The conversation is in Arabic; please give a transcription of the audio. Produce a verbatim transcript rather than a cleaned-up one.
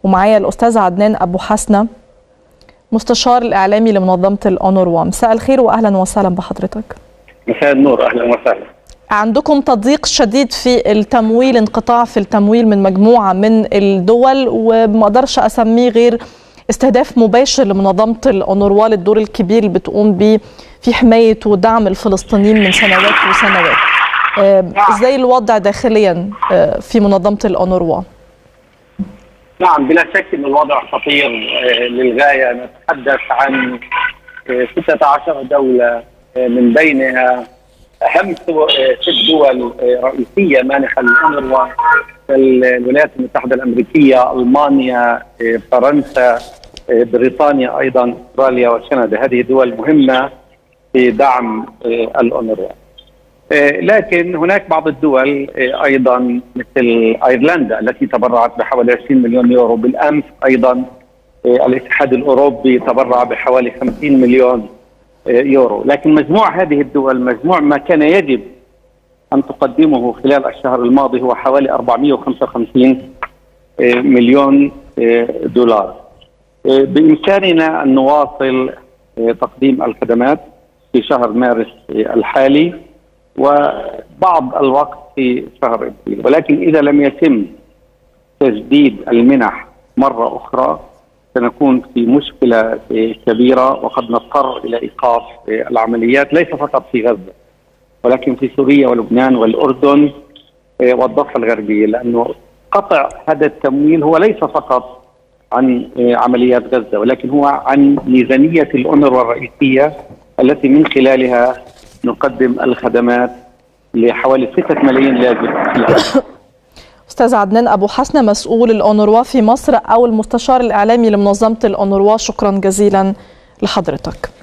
ومعايا الأستاذ عدنان أبو حسنة مستشار الإعلامي لمنظمة الأونروا. مساء الخير وأهلا وسهلا بحضرتك. مساء النور، أهلا وسهلا. عندكم تضييق شديد في التمويل، انقطاع في التمويل من مجموعة من الدول، وما أقدرش أسميه غير استهداف مباشر لمنظمة الأونروا للدور الكبير اللي بتقوم به في حماية ودعم الفلسطينيين من سنوات وسنوات. ازاي الوضع داخليا في منظمة الأونروا؟ نعم، بلا شك ان الوضع خطير للغاية. نتحدث عن ستة عشر دولة، من بينها أهم ست دول رئيسية مانحة للأونروا: الولايات المتحدة الأمريكية، ألمانيا، فرنسا، بريطانيا، أيضا أستراليا وكندا. هذه دول مهمة في دعم الأونروا. لكن هناك بعض الدول أيضا مثل أيرلندا التي تبرعت بحوالي عشرين مليون يورو. بالأمس أيضا الاتحاد الأوروبي تبرع بحوالي خمسين مليون يورو. لكن مجموع هذه الدول، مجموع ما كان يجب أن تقدمه خلال الشهر الماضي هو حوالي أربعمئة وخمسة وخمسين مليون دولار. بإمكاننا أن نواصل تقديم الخدمات في شهر مارس الحالي وبعض الوقت في شهر ابريل، ولكن اذا لم يتم تجديد المنح مره اخرى سنكون في مشكله كبيره، وقد نضطر الى ايقاف العمليات ليس فقط في غزه ولكن في سوريا ولبنان والاردن والضفه الغربيه، لانه قطع هذا التمويل هو ليس فقط عن عمليات غزه ولكن هو عن ميزانيه الأونروا الرئيسيه التي من خلالها نقدم الخدمات لحوالي ستة ملايين لاجئ. أستاذ عدنان أبو حسنة، مسؤول الأونروا في مصر أو المستشار الإعلامي لمنظمة الأونروا، شكرا جزيلا لحضرتك.